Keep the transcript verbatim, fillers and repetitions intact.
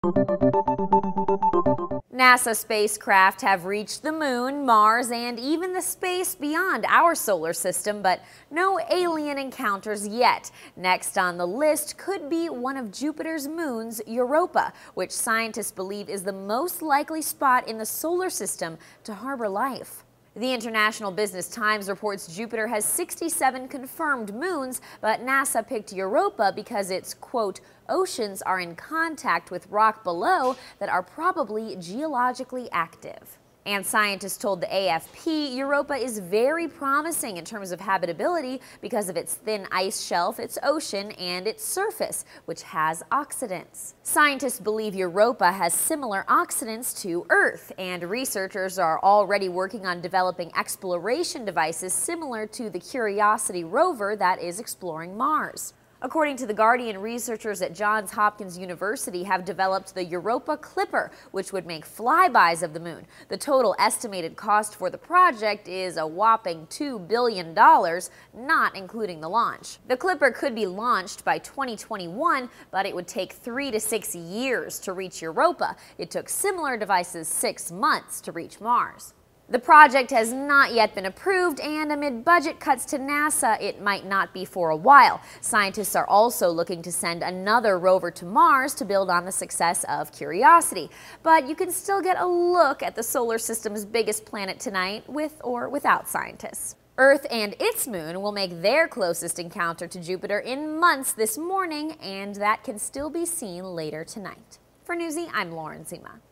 NASA spacecraft have reached the Moon, Mars, and even the space beyond our solar system, but no alien encounters yet. Next on the list could be one of Jupiter's moons, Europa, which scientists believe is the most likely spot in the solar system to harbor life. The International Business Times reports Jupiter has sixty-seven confirmed moons, but NASA picked Europa because its, quote, oceans are in contact with rock below that are probably geologically active. And scientists told the A F P Europa is very promising in terms of habitability because of its thin ice shelf, its ocean, and its surface, which has oxidants. Scientists believe Europa has similar oxidants to Earth, and researchers are already working on developing exploration devices similar to the Curiosity rover that is exploring Mars. According to The Guardian, researchers at Johns Hopkins University have developed the Europa Clipper, which would make flybys of the moon. The total estimated cost for the project is a whopping two billion dollars, not including the launch. The Clipper could be launched by twenty twenty-one, but it would take three to six years to reach Europa. It took similar devices six months to reach Mars. The project has not yet been approved, and amid budget cuts to NASA, it might not be for a while. Scientists are also looking to send another rover to Mars to build on the success of Curiosity. But you can still get a look at the solar system's biggest planet tonight, with or without scientists. Earth and its moon will make their closest encounter to Jupiter in months this morning, and that can still be seen later tonight. For Newsy, I'm Lauren Zima.